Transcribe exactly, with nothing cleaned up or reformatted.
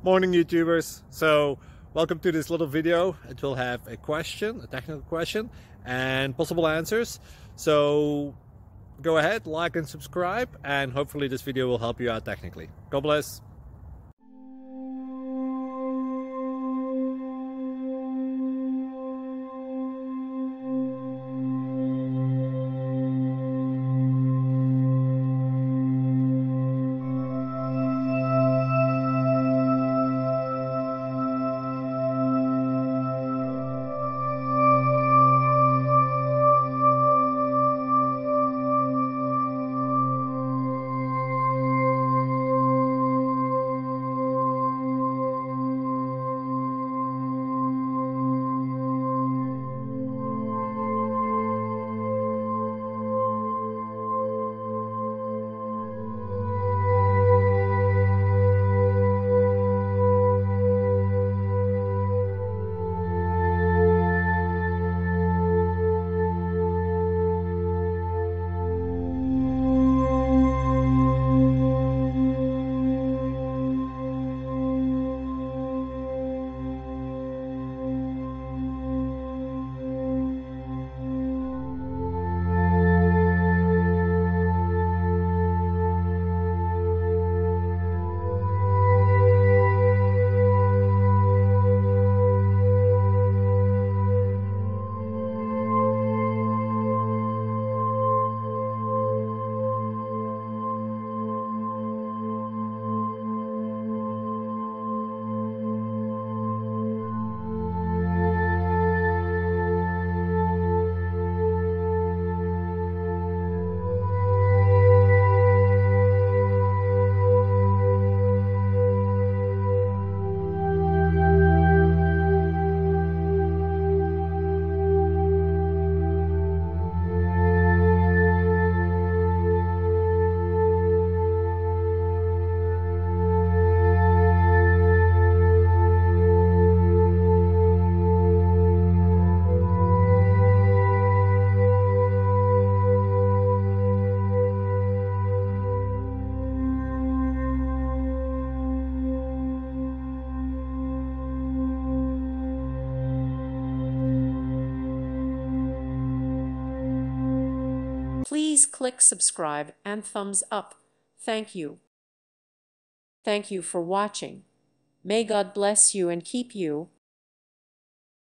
Morning YouTubers. So welcome to this little video. It will have a question, a technical question, and possible answers. So go ahead, like and subscribe, and hopefully this video will help you out technically. God bless. Please click subscribe and thumbs up. Thank you. Thank you for watching. May God bless you and keep you.